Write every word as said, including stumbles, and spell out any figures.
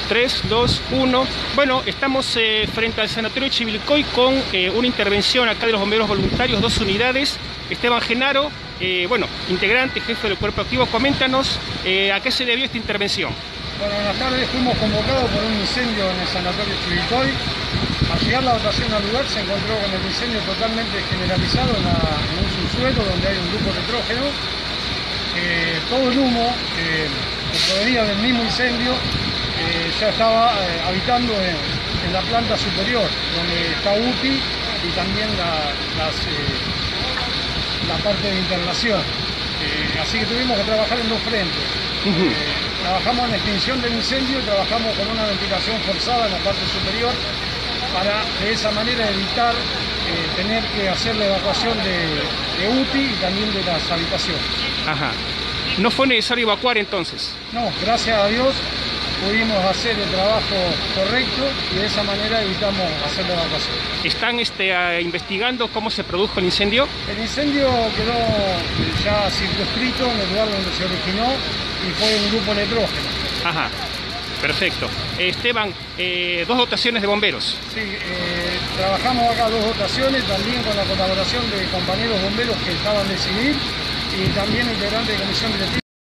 tres, dos, uno. Bueno, estamos eh, frente al Sanatorio Chivilcoy con eh, una intervención acá de los bomberos voluntarios, dos unidades. Esteban Genaro, eh, bueno, integrante, jefe del cuerpo activo, coméntanos eh, a qué se debió esta intervención. Bueno, buenas tardes, fuimos convocados por un incendio en el Sanatorio Chivilcoy. Al llegar la dotación al lugar se encontró con el incendio totalmente generalizado en, la, en un subsuelo donde hay un grupo de nitrógeno. Eh, todo el humo eh, que provenía del mismo incendio eh, ya estaba eh, habitando en, en la planta superior, donde está U T I y también la, las, eh, la parte de internación. Eh, así que tuvimos que trabajar en dos frentes. Uh-huh. eh, trabajamos en la extinción del incendio y trabajamos con una ventilación forzada en la parte superior para de esa manera evitar eh, tener que hacer la evacuación de, de U T I y también de las habitaciones. Ajá. ¿No fue necesario evacuar entonces? No, gracias a Dios pudimos hacer el trabajo correcto y de esa manera evitamos hacer la evacuación. ¿Están este, uh, investigando cómo se produjo el incendio? El incendio quedó ya circunscrito en el lugar donde se originó y fue un grupo de nitrógeno. Ajá, perfecto. Esteban, eh, dos dotaciones de bomberos. Sí, eh, trabajamos acá dos dotaciones, también con la colaboración de compañeros bomberos que estaban de civil y también integrantes de comisión directiva.